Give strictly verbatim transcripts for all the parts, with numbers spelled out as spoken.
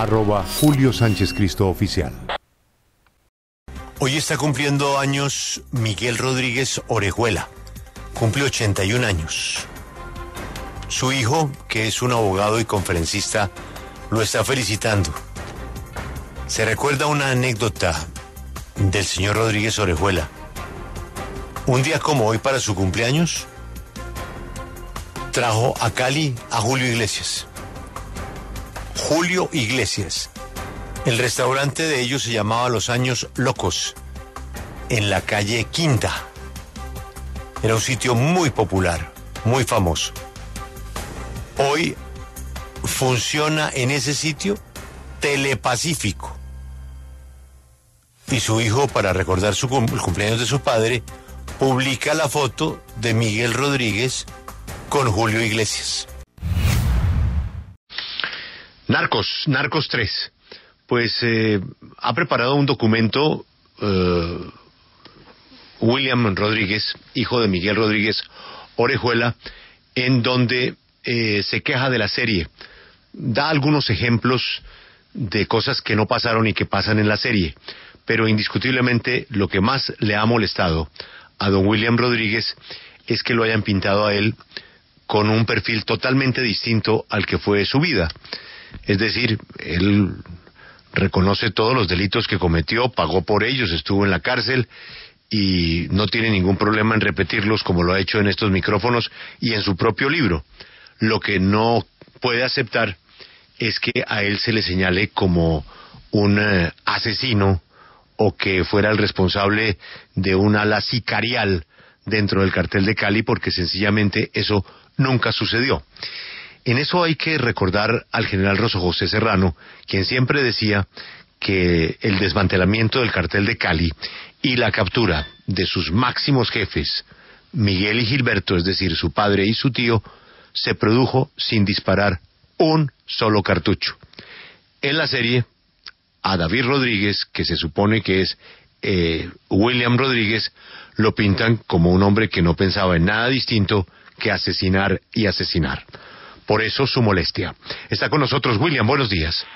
arroba Julio Sánchez Cristo Oficial. Hoy está cumpliendo años Miguel Rodríguez Orejuela. Cumple ochenta y un años. Su hijo, que es un abogado y conferencista, lo está felicitando. Se recuerda una anécdota del señor Rodríguez Orejuela. Un día como hoy, para su cumpleaños, trajo a Cali a Julio Iglesias. Julio Iglesias. El restaurante de ellos se llamaba Los Años Locos, en la calle Quinta. Era un sitio muy popular, muy famoso. Hoy funciona en ese sitio Telepacífico. Y su hijo, para recordar su cum- el cumpleaños de su padre, publica la foto de Miguel Rodríguez con Julio Iglesias. Narcos, Narcos tres. Pues eh, ha preparado un documento eh, William Rodríguez, hijo de Miguel Rodríguez Orejuela, en donde eh, se queja de la serie. Da algunos ejemplos de cosas que no pasaron y que pasan en la serie, pero indiscutiblemente lo que más le ha molestado a don William Rodríguez es que lo hayan pintado a él con un perfil totalmente distinto al que fue su vida. Es decir, él reconoce todos los delitos que cometió, pagó por ellos, estuvo en la cárcel y no tiene ningún problema en repetirlos, como lo ha hecho en estos micrófonos y en su propio libro. Lo que no puede aceptar es que a él se le señale como un eh, asesino o que fuera el responsable de un ala sicarial dentro del cartel de Cali, porque sencillamente eso nunca sucedió. En eso hay que recordar al general Rosso José Serrano, quien siempre decía que el desmantelamiento del cartel de Cali y la captura de sus máximos jefes, Miguel y Gilberto, es decir, su padre y su tío, se produjo sin disparar un solo cartucho. En la serie, a David Rodríguez, que se supone que es eh, William Rodríguez, lo pintan como un hombre que no pensaba en nada distinto que asesinar y asesinar. Por eso su molestia. Está con nosotros William, buenos días.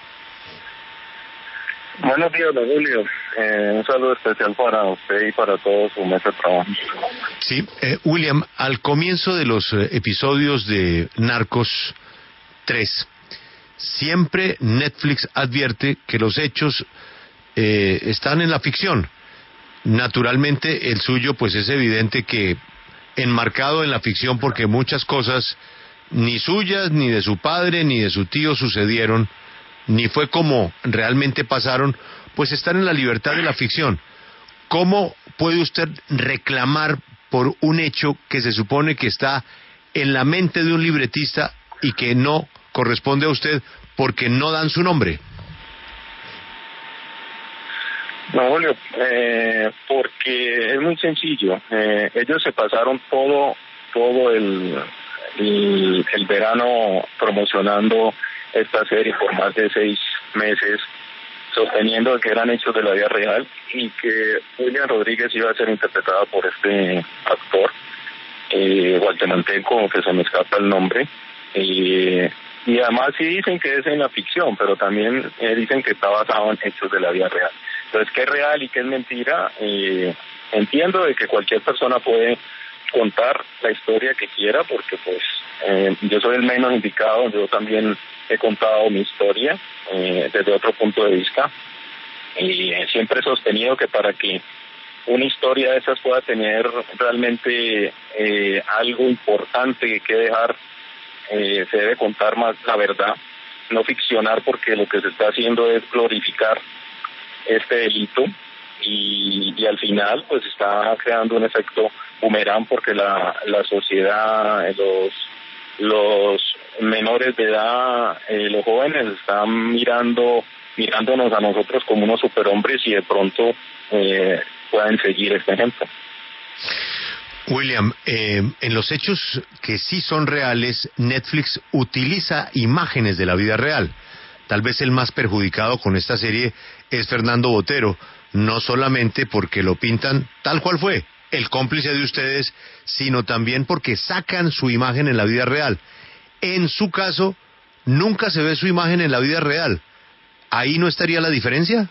Buenos días, don Julio. Eh, un saludo especial para usted y para todo su mesa de trabajo. Sí, eh, William, al comienzo de los eh, episodios de Narcos tres, siempre Netflix advierte que los hechos eh, están en la ficción. Naturalmente, el suyo, pues es evidente que enmarcado en la ficción, porque muchas cosas ni suyas, ni de su padre, ni de su tío sucedieron, ni fue como realmente pasaron, pues están en la libertad de la ficción. ¿Cómo puede usted reclamar por un hecho que se supone que está en la mente de un libretista y que no corresponde a usted porque no dan su nombre? No, Julio, eh, porque es muy sencillo. Eh, ellos se pasaron todo, todo el... El, el verano promocionando esta serie por más de seis meses, sosteniendo que eran hechos de la vida real y que William Rodríguez iba a ser interpretado por este actor eh, guatemalteco, que se me escapa el nombre, eh, y además sí dicen que es en la ficción, pero también eh, dicen que está basado en hechos de la vida real. Entonces, ¿qué es real y qué es mentira? Eh, entiendo de que cualquier persona puede contar la historia que quiera, porque pues eh, yo soy el menos indicado. Yo también he contado mi historia eh, desde otro punto de vista, y eh, siempre he sostenido que para que una historia de esas pueda tener realmente eh, algo importante que dejar, eh, se debe contar más la verdad, no ficcionar, porque lo que se está haciendo es glorificar este delito y, y al final pues está creando un efecto boomerang, porque la, la sociedad, los los menores de edad, eh, los jóvenes están mirando mirándonos a nosotros como unos superhombres y de pronto eh, pueden seguir este ejemplo. William, eh, en los hechos que sí son reales, Netflix utiliza imágenes de la vida real. Tal vez el más perjudicado con esta serie es Fernando Botero, no solamente porque lo pintan tal cual fue, el cómplice de ustedes, sino también porque sacan su imagen en la vida real. En su caso, nunca se ve su imagen en la vida real. ¿Ahí no estaría la diferencia?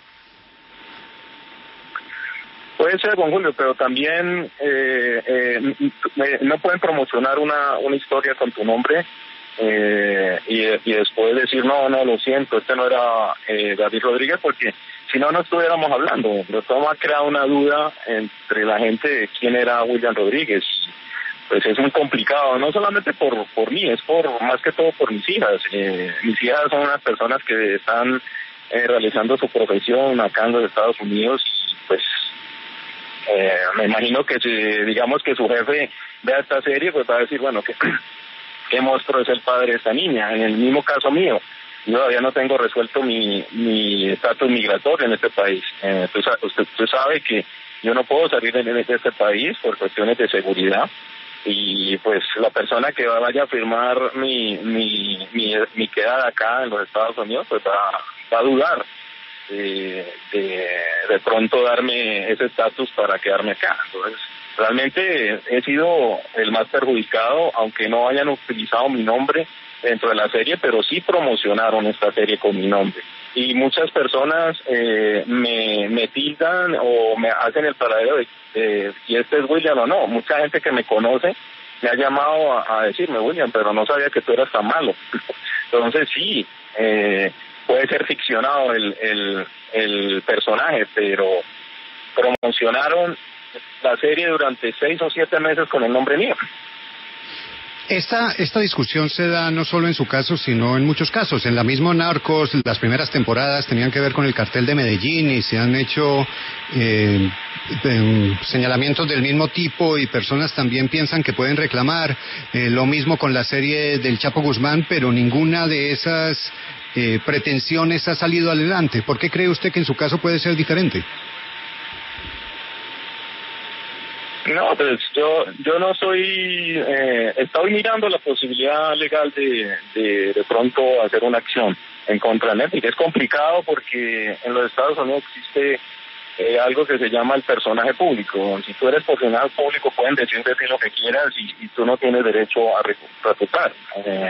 Puede ser, don Julio, pero también eh, eh, no pueden promocionar una, una historia con tu nombre eh, y, y después decir, no, no, lo siento, este no era eh, David Rodríguez, porque si no, no estuviéramos hablando. Pero todo ha creado una duda entre la gente de quién era William Rodríguez. Pues es muy complicado, no solamente por por mí, es por más que todo por mis hijas. Eh, mis hijas son unas personas que están eh, realizando su profesión acá en los Estados Unidos y pues eh, me imagino que si digamos que su jefe vea esta serie, pues va a decir, bueno, que qué monstruo es el padre de esta niña. En el mismo caso mío, yo todavía no tengo resuelto mi mi estatus migratorio en este país. Eh, usted, usted, usted sabe que yo no puedo salir de, de este país por cuestiones de seguridad. Y pues la persona que vaya a firmar mi mi mi, mi quedada acá en los Estados Unidos pues va, va a dudar de, de de pronto darme ese estatus para quedarme acá. Entonces realmente he sido el más perjudicado, aunque no hayan utilizado mi nombre dentro de la serie, pero sí promocionaron esta serie con mi nombre. Y muchas personas eh, me, me tildan o me hacen el paradero de, de si este es William o no. Mucha gente que me conoce me ha llamado a, a decirme, William, pero no sabía que tú eras tan malo. Entonces sí, eh, puede ser ficcionado el, el, el personaje, pero promocionaron la serie durante seis o siete meses con el nombre mío. Esta, esta discusión se da no solo en su caso, sino en muchos casos. En la misma Narcos, las primeras temporadas tenían que ver con el cartel de Medellín y se han hecho eh, eh, señalamientos del mismo tipo y personas también piensan que pueden reclamar. Eh, lo mismo con la serie del Chapo Guzmán, pero ninguna de esas eh, pretensiones ha salido adelante. ¿Por qué cree usted que en su caso puede ser diferente? No, pues yo yo no soy, eh, estoy mirando la posibilidad legal de, de de pronto hacer una acción en contra de Netflix. Es complicado porque en los Estados Unidos existe eh, algo que se llama el personaje público. Si tú eres personaje público pueden decir de ti lo que quieras y, y tú no tienes derecho a refutar. Eh,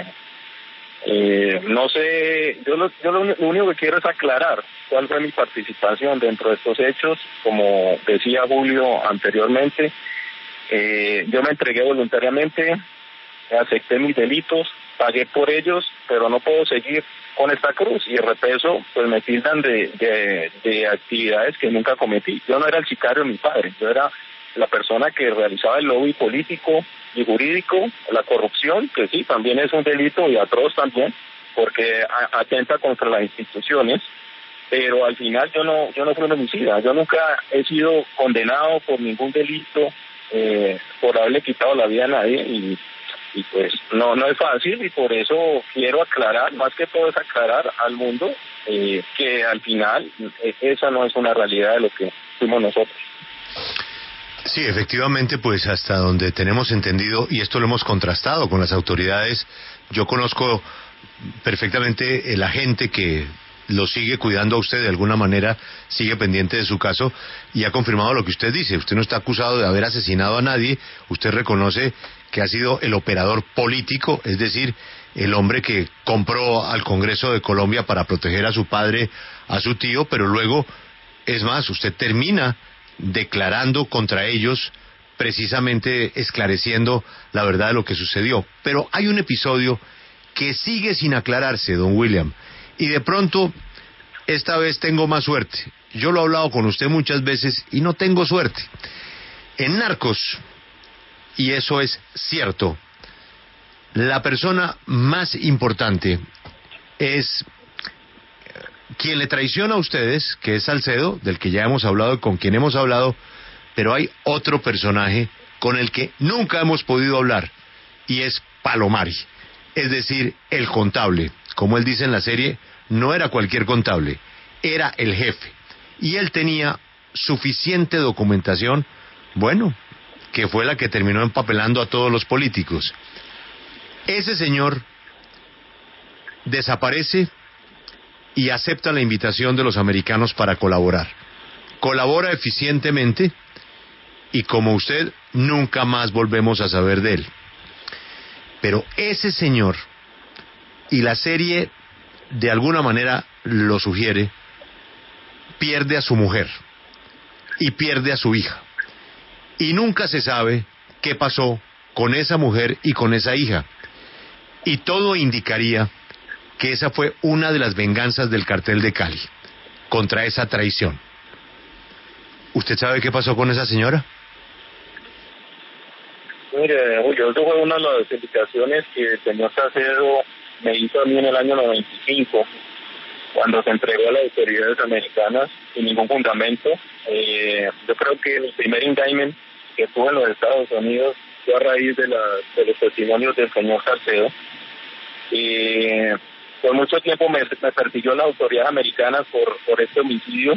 eh, no sé, yo, lo, yo lo, lo único que quiero es aclarar cuál fue mi participación dentro de estos hechos. Como decía Julio anteriormente, eh, yo me entregué voluntariamente, acepté mis delitos, pagué por ellos, pero no puedo seguir con esta cruz y de repeso pues me tildan de, de, de actividades que nunca cometí. Yo no era el sicario de mi padre, yo era la persona que realizaba el lobby político y jurídico, la corrupción, que sí, también es un delito y atroz también, porque atenta contra las instituciones, pero al final yo no yo no fui un homicida, yo nunca he sido condenado por ningún delito, eh, por haberle quitado la vida a nadie, y, y pues no no es fácil, y por eso quiero aclarar, más que todo es aclarar al mundo eh, que al final eh, esa no es una realidad de lo que fuimos nosotros. Sí, efectivamente, pues hasta donde tenemos entendido, y esto lo hemos contrastado con las autoridades, yo conozco perfectamente el agente que lo sigue cuidando a usted de alguna manera, sigue pendiente de su caso y ha confirmado lo que usted dice. Usted no está acusado de haber asesinado a nadie, usted reconoce que ha sido el operador político, es decir, el hombre que compró al Congreso de Colombia para proteger a su padre, a su tío, pero luego, es más, usted termina declarando contra ellos, precisamente esclareciendo la verdad de lo que sucedió. Pero hay un episodio que sigue sin aclararse, don William, y de pronto esta vez tengo más suerte. Yo lo he hablado con usted muchas veces y no tengo suerte. En Narcos, y eso es cierto, la persona más importante es quien le traiciona a ustedes, que es Salcedo, del que ya hemos hablado y con quien hemos hablado, pero hay otro personaje con el que nunca hemos podido hablar, y es Palomari, es decir, el contable. Como él dice en la serie, no era cualquier contable, era el jefe, y él tenía suficiente documentación, bueno, que fue la que terminó empapelando a todos los políticos. Ese señor desaparece y acepta la invitación de los americanos para colaborar. Colabora eficientemente y, como usted, nunca más volvemos a saber de él. Pero ese señor y la serie de alguna manera lo sugiere, pierde a su mujer y pierde a su hija. Y nunca se sabe qué pasó con esa mujer y con esa hija. Y todo indicaría que esa fue una de las venganzas del cartel de Cali contra esa traición. ¿Usted sabe qué pasó con esa señora? Mire, Julio, eso fue una de las indicaciones que el señor Salcedo me hizo a mí en el año noventa y cinco, cuando se entregó a las autoridades americanas sin ningún fundamento. Eh, yo creo que el primer indictment que tuvo en los Estados Unidos fue a raíz de, la, de los testimonios del señor Salcedo. Y por mucho tiempo me, me persiguió la autoridad americana por, por este homicidio,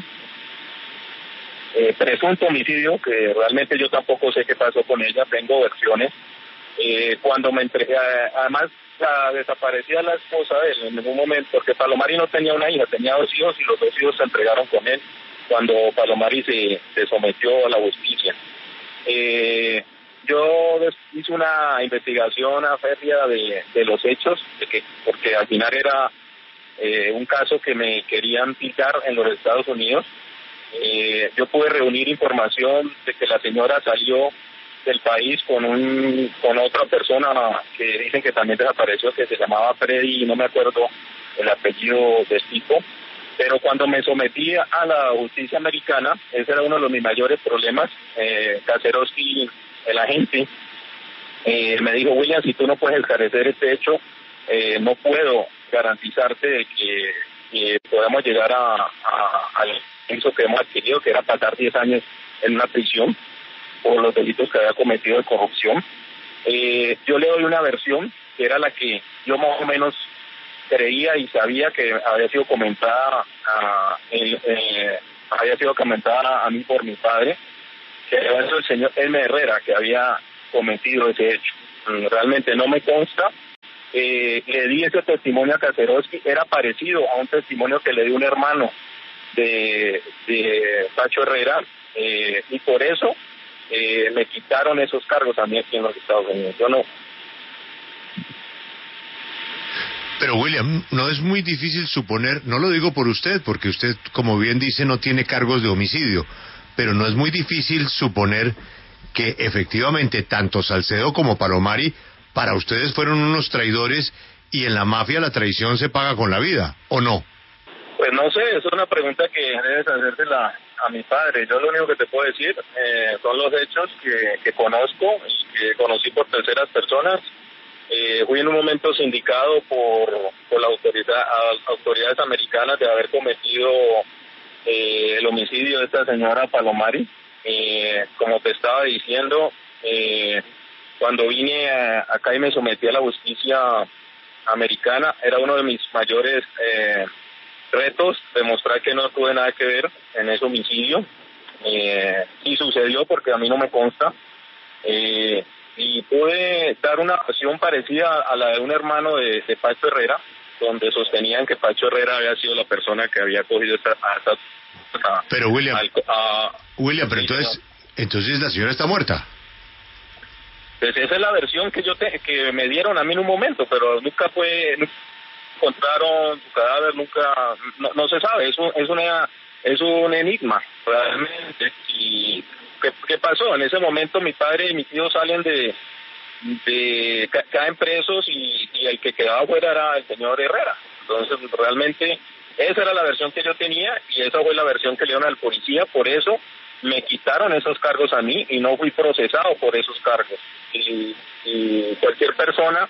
eh, presunto homicidio, que realmente yo tampoco sé qué pasó con ella, tengo versiones. Eh, cuando me entregué, además la desaparecía la esposa de él en ningún momento, porque Palomari no tenía una hija, tenía dos hijos y los dos hijos se entregaron con él cuando Palomari se, se sometió a la justicia. Eh, yo hice una investigación a férrea de, de los hechos, de que, porque al final era eh, un caso que me querían picar en los Estados Unidos. Eh, yo pude reunir información de que la señora salió del país con un con otra persona que dicen que también desapareció, que se llamaba Freddy, y no me acuerdo el apellido del tipo. Pero cuando me sometí a la justicia americana, ese era uno de los mis mayores problemas. eh, Kacerowski, el agente, eh, me dijo: William, si tú no puedes esclarecer este hecho, eh, no puedo garantizarte de que, que podamos llegar a, a, al eso que hemos adquirido, que era pasar diez años en una prisión por los delitos que había cometido de corrupción. Eh, yo le doy una versión que era la que yo más o menos creía y sabía que había sido comentada a, eh, eh, había sido comentada a mí por mi padre, que era el señor Elmer Herrera, que había cometido ese hecho. Realmente no me consta. Eh, le di ese testimonio a Kacerowski, era parecido a un testimonio que le dio un hermano de, de Pacho Herrera, eh, y por eso eh, me quitaron esos cargos a mí aquí en los Estados Unidos. Yo no. Pero William, no es muy difícil suponer, no lo digo por usted, porque usted, como bien dice, no tiene cargos de homicidio, pero no es muy difícil suponer que efectivamente tanto Salcedo como Palomari para ustedes fueron unos traidores, y en la mafia la traición se paga con la vida, ¿o no? Pues no sé, es una pregunta que debes hacérsela a mi padre. Yo lo único que te puedo decir eh, son los hechos que, que conozco y que conocí por terceras personas. Eh, fui en un momento sindicado por, por la autoridad, autoridades americanas de haber cometido eh, el homicidio de esta señora Palomari. Eh, como te estaba diciendo, eh, cuando vine a, acá y me sometí a la justicia americana, era uno de mis mayores eh, retos demostrar que no tuve nada que ver en ese homicidio. Eh, y sucedió porque a mí no me consta. Eh, y pude dar una versión parecida a la de un hermano de, de Pacho Herrera, donde sostenían que Pacho Herrera había sido la persona que había cogido esta... esta a, pero William, al, a, William, pero entonces, entonces la señora está muerta. Pues esa es la versión que yo te, que me dieron a mí en un momento, pero nunca fue, nunca encontraron su cadáver, nunca, no, no se sabe, es un, es una, es un enigma realmente. Y ¿qué, qué pasó? En ese momento mi padre y mi tío salen de, de ca, caen presos y, y el que quedaba fuera era el señor Herrera. Entonces realmente esa era la versión que yo tenía y esa fue la versión que le dieron al policía, por eso me quitaron esos cargos a mí y no fui procesado por esos cargos. Y, y cualquier persona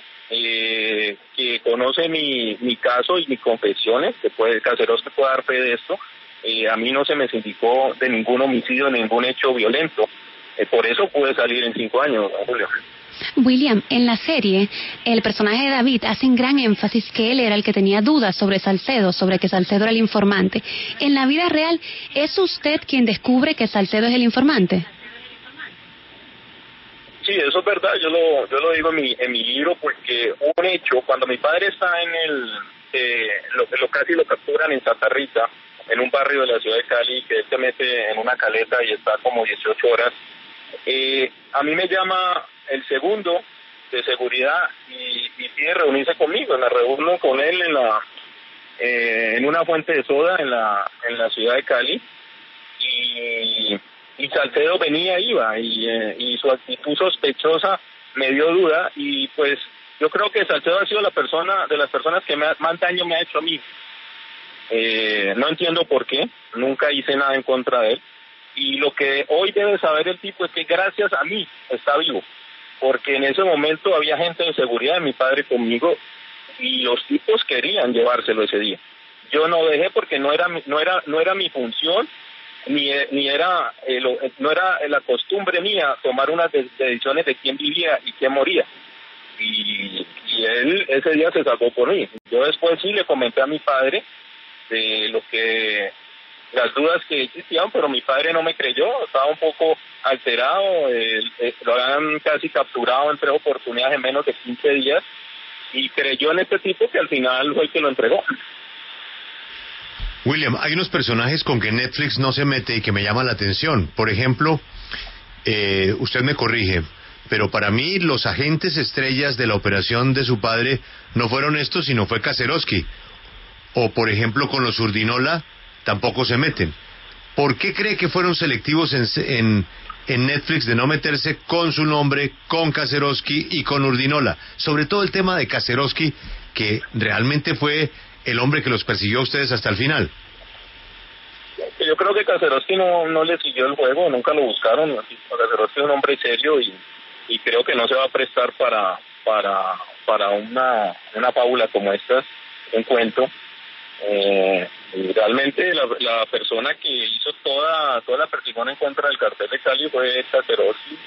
eh, que conoce mi, mi caso y mis confesiones, que puede, Caseros que pueda dar fe de esto, eh, a mí no se me sindicó de ningún homicidio, de ningún hecho violento. Eh, por eso pude salir en cinco años, Julio. William, en la serie, el personaje de David hace un gran énfasis que él era el que tenía dudas sobre Salcedo, sobre que Salcedo era el informante. En la vida real, ¿es usted quien descubre que Salcedo es el informante? Sí, eso es verdad, yo lo yo lo digo en mi en mi libro, porque un hecho, cuando mi padre está en el, eh, lo, lo casi lo capturan en Santa Rita, en un barrio de la ciudad de Cali, que él se mete en una caleta y está como dieciocho horas, eh, a mí me llama el segundo de seguridad y, y pide reunirse conmigo. Me reúno con él en la eh, en una fuente de soda en la en la ciudad de Cali, y, y Salcedo venía, iba, y, eh, y su actitud sospechosa me dio duda, y pues yo creo que Salcedo ha sido la persona, de las personas que me ha, más daño me ha hecho a mí. Eh, no entiendo por qué, nunca hice nada en contra de él, y lo que hoy debe saber el tipo es que gracias a mí está vivo, porque en ese momento había gente de seguridad de mi padre conmigo, y los tipos querían llevárselo ese día. Yo no dejé porque no era no era no era mi función, ni ni era eh, lo, no era la costumbre mía tomar unas decisiones de quién vivía y quién moría. Y, y él ese día se sacó por mí. Yo después sí le comenté a mi padre de lo que las dudas que existían, pero mi padre no me creyó, estaba un poco alterado, eh, eh, lo habían casi capturado en tres oportunidades en menos de quince días, y creyó en este tipo que al final fue el que lo entregó. William, hay unos personajes con que Netflix no se mete y que me llaman la atención. Por ejemplo, eh, usted me corrige, pero para mí los agentes estrellas de la operación de su padre no fueron estos, sino fue Kacerowski. O por ejemplo con los Urdinola tampoco se meten. ¿Por qué cree que fueron selectivos en, en, en Netflix de no meterse con su nombre, con Kacerowski y con Urdinola? Sobre todo el tema de Kacerowski, que realmente fue el hombre que los persiguió a ustedes hasta el final. Yo creo que Kacerowski no, no le siguió el juego, nunca lo buscaron. Kacerowski es un hombre serio, y, y creo que no se va a prestar para para para una, una fábula como esta, un cuento. Eh, y realmente la, la persona que hizo toda toda la persecución en contra del cartel de Cali fue Kacerowski.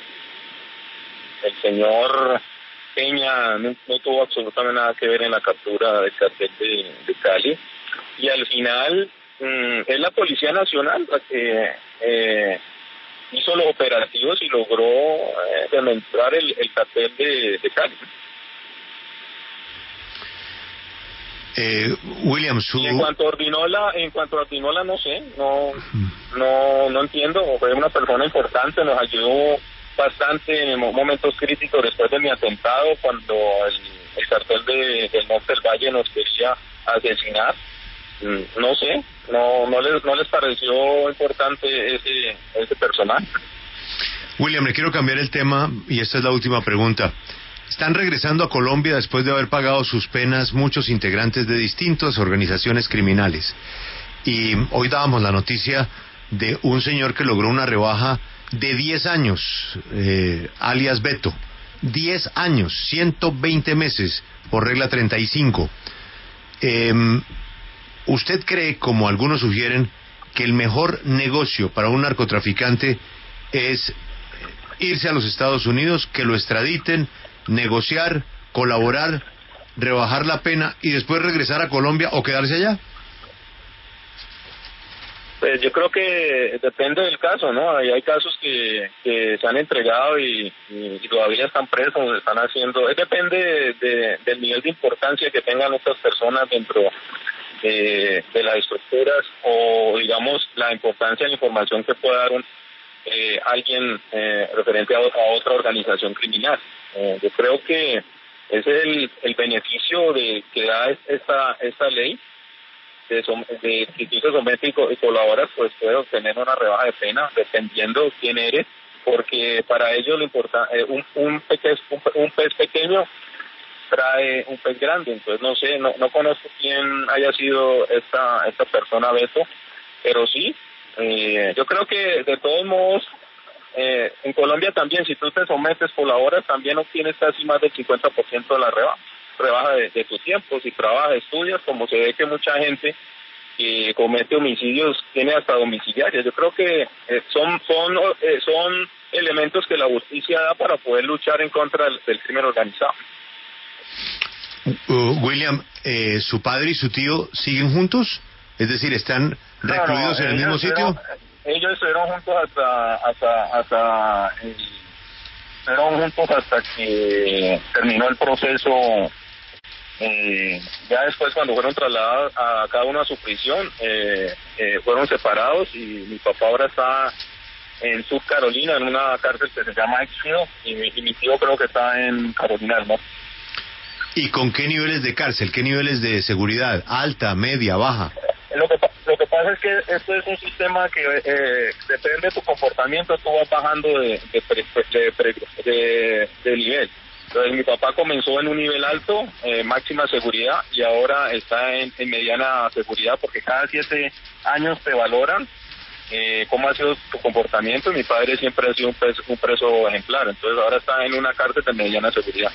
El señor Peña no, no tuvo absolutamente nada que ver en la captura del cartel de, de Cali, y al final mmm, es la Policía Nacional la que eh, hizo los operativos y logró eh, demostrar el, el cartel de, de Cali. Eh, William, su... Y en cuanto a Urdinola, en cuanto a Urdinola no sé, no, no, no entiendo. Fue una persona importante, nos ayudó bastante en momentos críticos después de mi atentado, cuando el, el cartel de, del Norte del Valle nos quería asesinar. No sé, no, no les, no les pareció importante ese, ese personaje. William, le quiero cambiar el tema y esta es la última pregunta. Están regresando a Colombia después de haber pagado sus penas muchos integrantes de distintas organizaciones criminales. Y hoy dábamos la noticia de un señor que logró una rebaja de diez años, eh, alias Beto. diez años, ciento veinte meses, por regla treinta y cinco. Eh, ¿Usted cree, como algunos sugieren, que el mejor negocio para un narcotraficante es irse a los Estados Unidos, que lo extraditen, negociar, colaborar, rebajar la pena y después regresar a Colombia o quedarse allá? Pues yo creo que depende del caso, ¿no? Hay, hay casos que, que se han entregado y, y, y todavía están presos, están haciendo... Depende de, de, del nivel de importancia que tengan estas personas dentro de, de las estructuras, o digamos la importancia de la información que pueda dar un, eh, alguien eh, referente a, a otra organización criminal. Eh, yo creo que ese es el, el beneficio de que da esta esta ley, de, de que tú te sometes y colaboras, pues puedes obtener una rebaja de pena dependiendo quién eres, porque para ellos lo importa, eh, un, un, pez, un, un pez pequeño trae un pez grande. Entonces no sé, no, no conozco quién haya sido esta esta persona Beto, pero sí, eh, yo creo que de todos modos Eh, en Colombia también, si tú te sometes, colaboras, también obtienes casi más del cincuenta por ciento de la rebaja, rebaja de, de tu tiempo. Si trabajas, estudias, como se ve que mucha gente que comete homicidios tiene hasta domiciliarias. Yo creo que eh, son son eh, son elementos que la justicia da para poder luchar en contra del, del crimen organizado. Uh, William, eh, ¿su padre y su tío siguen juntos? Es decir, ¿están recluidos no, no, en el mismo sitio? Pero, ellos estuvieron juntos hasta hasta hasta eh, estuvieron juntos hasta que terminó el proceso. Eh, ya después, cuando fueron trasladados a cada uno a su prisión, eh, eh, fueron separados, y mi papá ahora está en Sur Carolina, en una cárcel que se llama Exfield, y, y mi tío creo que está en Carolina del Norte. ¿Y con qué niveles de cárcel? ¿Qué niveles de seguridad? ¿Alta, media, baja? Lo que, lo que pasa es que esto es un sistema que eh, depende de tu comportamiento, tú vas bajando de, de, de, de, de, de nivel. Entonces mi papá comenzó en un nivel alto, eh, máxima seguridad, y ahora está en, en mediana seguridad, porque cada siete años te valoran eh, cómo ha sido tu comportamiento. Mi padre siempre ha sido un preso, un preso ejemplar, entonces ahora está en una cárcel de mediana seguridad.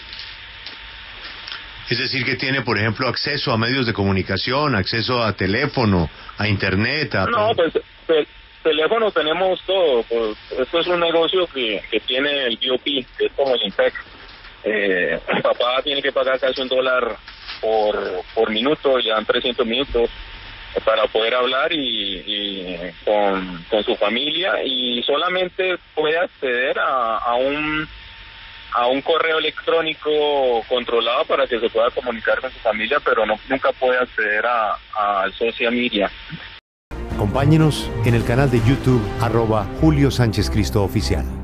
Es decir, que tiene, por ejemplo, acceso a medios de comunicación, acceso a teléfono, a internet. A... No, pues te, teléfono tenemos todo. Pues, esto es un negocio que, que tiene el B O P, que es como el INPEC. Eh, mi papá tiene que pagar casi un dólar por, por minuto, ya dan trescientos minutos para poder hablar y, y con, con su familia, y solamente puede acceder a, a un a un correo electrónico controlado para que se pueda comunicar con su familia, pero no nunca puede acceder a al social media. Acompáñenos en el canal de YouTube arroba Julio Sánchez Cristo Oficial.